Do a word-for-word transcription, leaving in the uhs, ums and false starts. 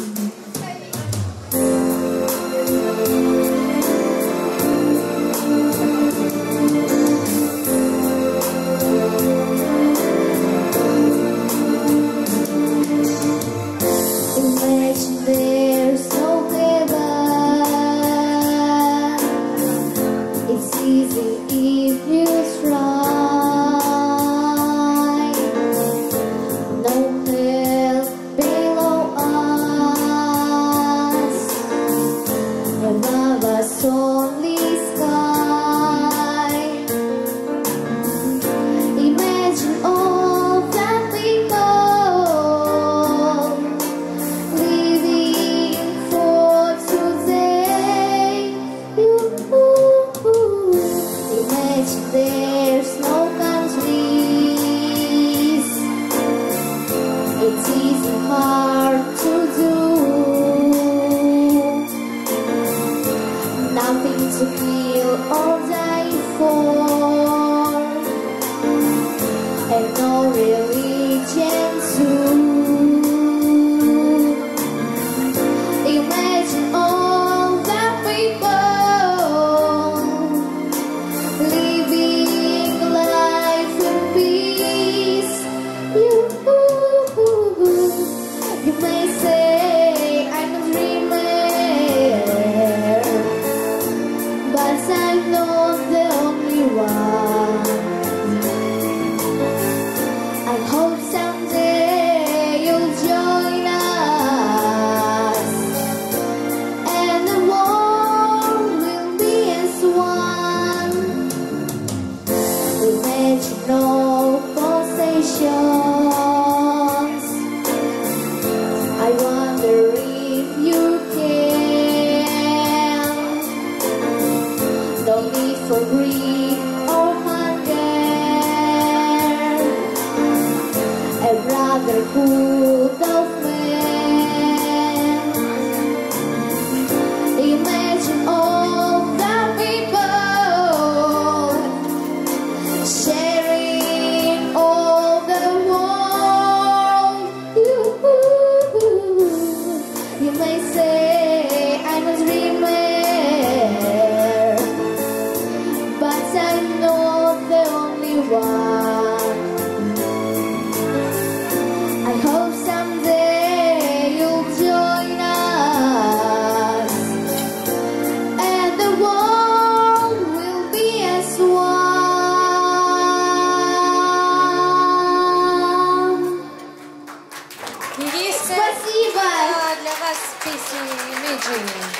There's no heaven. It's easy if you try. No hell below us, above us only sky. Imagine all that we know, living for today. You, imagine there's no countries. It's easy, hard to do. Nothing to kill or die for, and no religion too. Imagine all that people living life in peace. You, you may say I'm a dreamer, but I'm not the only one. I hope someday you'll join us, and the world will be as one. Imagine no possessions. I wonder if you can. No need for greed or hunger, a brotherhood of men. Imagine all the people sharing all the world. You, you may say I'm a dreamer, but I'm not the only one. I hope someday you'll join us, and the world will be as one. Единственная Спасибо. для вас песня Imagine.